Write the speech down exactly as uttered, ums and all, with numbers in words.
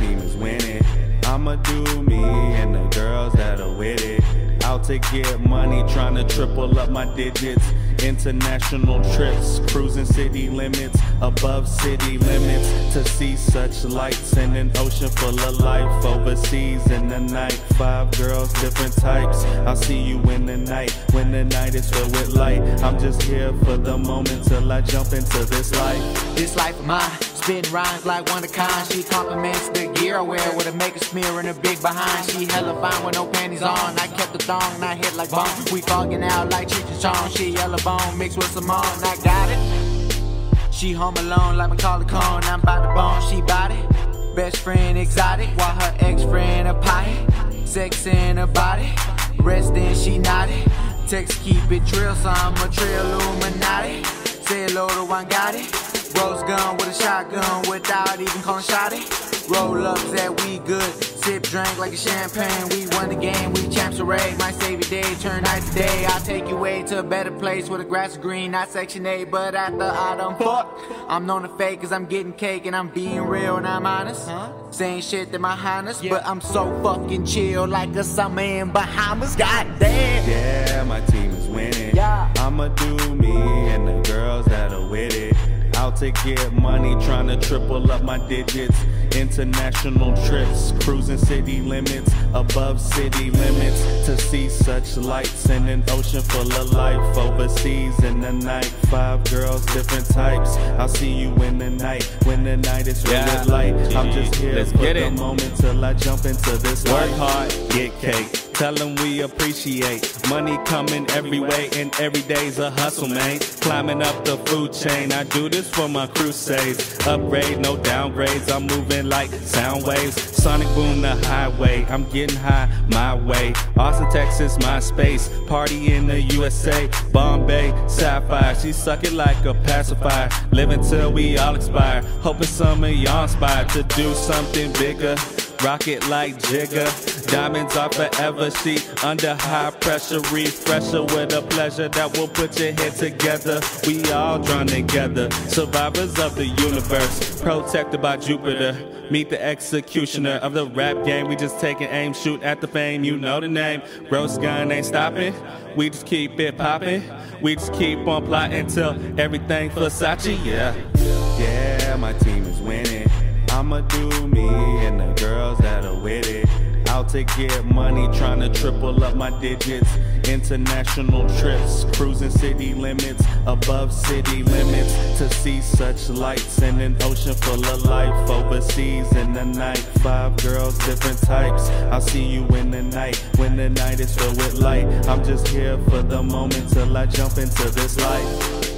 team is winning. I'ma do me and the girls that are with it. Out to get money, trying to triple up my digits. International trips, cruising city limits, above city limits, to see such lights in an ocean full of life. Overseas in the night, five girls, different types. I'll see you in the night, when the night is filled with light. I'm just here for the moment till I jump into this life. This life of mine, spitting rhymes like one of a kind. She compliments the gear I wear with a makeup smear and a big behind. She hella fine with no panties on. I kept the thong and I hit like bone. We fogging out like Cheech and Chong. She yellow bone mixed with some on. I got it. She home alone like Macaulay Culkin. I'm about to bone. She bout it. Best friend exotic while her ex-friend a pie. Sex in her body. Resting she nodded. Text keep it trill, so I'm a trill Illuminati. Say hello to one got it. Rose gun with a shotgun without even calling shotty. Roll ups that we good. Sip drink like a champagne. We won the game, we champs array. My savior day, turn night to day. I'll take you away to a better place where the grass is green, not section eight. But after I done fuck, I'm known to fake cause I'm getting cake and I'm being real and I'm honest. Huh? Saying shit that my highness, yeah. But I'm so fucking chill like a summer in Bahamas. God damn. Yeah, my team is winning. Yeah. I'ma do me and the girls that are with it. Out to get money, trying to triple up my digits. International trips, cruising city limits, above city limits, to see such lights in an ocean full of life. Overseas in the night, five girls, different types. I'll see you in the night, when the night is filled Yeah. with light. I'm just here Let's for get the it. moment till I jump into this Work life. hard, Get cake. Tell them we appreciate money coming every way, and every day's a hustle, man. Climbing up the food chain, I do this for my crusades. Upgrade, no downgrades, I'm moving like sound waves. Sonic boom the highway, I'm getting high my way. Austin, Texas, my space. Party in the U S A, Bombay, Sapphire. She suck it like a pacifier. Live until we all expire. Hoping some of y'all inspired to do something bigger. Rock it like Jigger. Diamonds are forever. She under high pressure. Refresher with a pleasure that will put your head together. We all drawn together. Survivors of the universe. Protected by Jupiter. Meet the executioner of the rap game. We just taking aim, shoot at the fame. You know the name. Rose gun ain't stopping. We just keep it popping. We just keep on plotting till everything Versace. Yeah. Yeah, my team is winning. I'ma do me and the girls that are with it. Out to get money, trying to triple up my digits. International trips, cruising city limits, above city limits, to see such lights in an ocean full of life. Overseas in the night, five girls, different types. I'll see you in the night, when the night is filled with light. I'm just here for the moment till I jump into this life.